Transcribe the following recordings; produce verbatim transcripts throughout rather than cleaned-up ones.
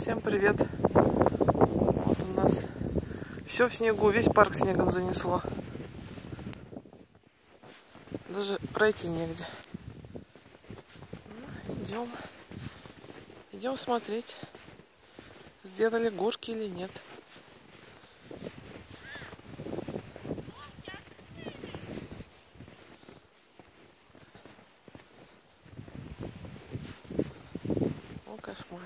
Всем привет! Вот у нас все в снегу, весь парк снегом занесло. Даже пройти негде. Ну, идем. Идем смотреть, сделали горки или нет. О, кошмар.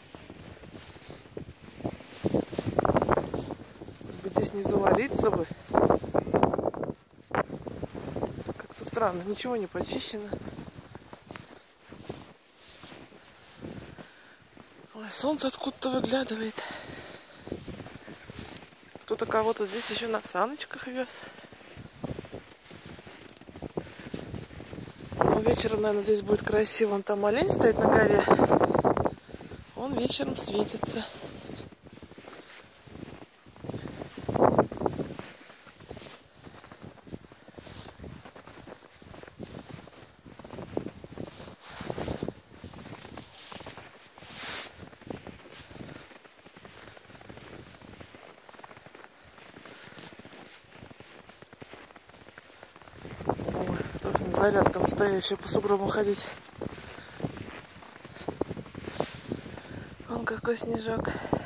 Здесь не завалиться бы. Как-то странно, ничего не почищено. Ой, солнце откуда-то выглядывает. Кто-то кого-то здесь еще на саночках вез. Но вечером, наверное, здесь будет красиво. Вон там олень стоит на горе. Он вечером светится. Зарядка настоящая, по сугробам ходить. Вон какой снежок.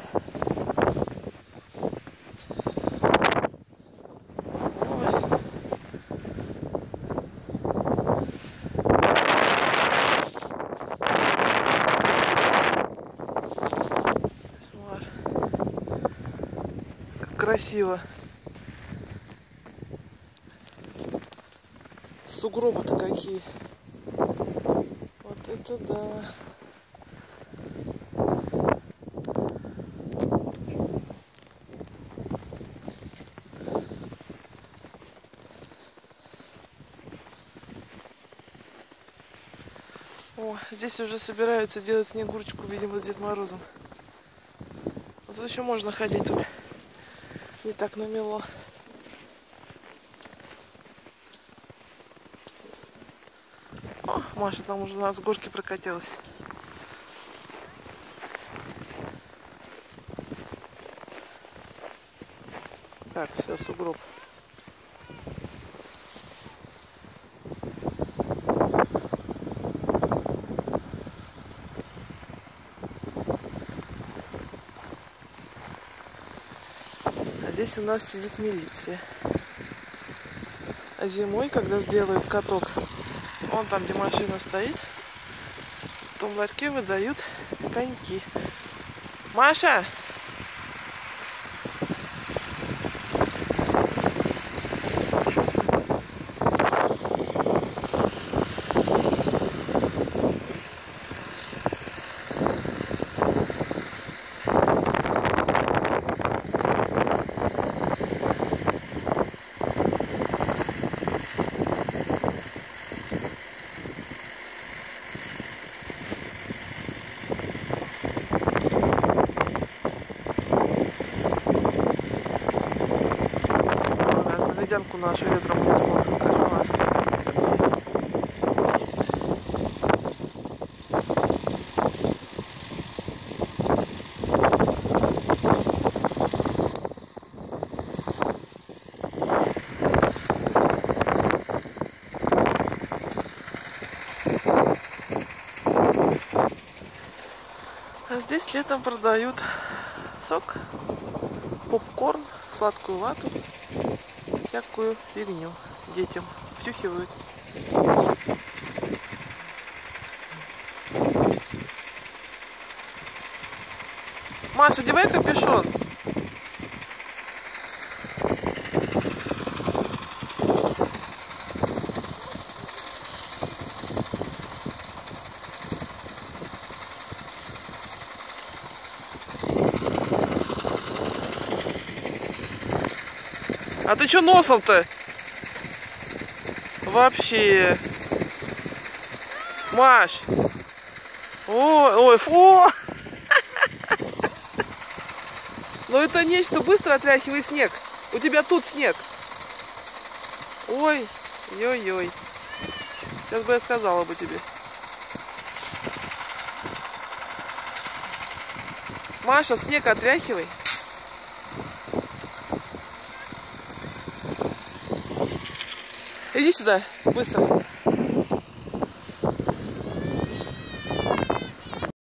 Ой. Кошмар. Как красиво. Сугробы-то какие. Вот это да. О, здесь уже собираются делать снегурочку, видимо, с Дедом Морозом. Вот тут еще можно ходить, тут не так намело. О, Маша там уже у нас с горки прокатилась. Так, все, сугроб. А здесь у нас сидит милиция. А зимой, когда сделают каток, вон там, где машина стоит, в том ларьке выдают коньки. Маша! Медянку нашу ветром несло. Кошмар. А здесь летом продают сок, попкорн, сладкую вату, всякую фигню детям втюхивают. Маша, одевай капюшон. А ты чё носом-то? Вообще. Маш. Ой, ой, фу. Ну это нечто, быстро отряхивай снег. У тебя тут снег. Ой, ой-ой. Сейчас бы я сказала бы тебе. Маша, снег отряхивай. Иди сюда, быстро.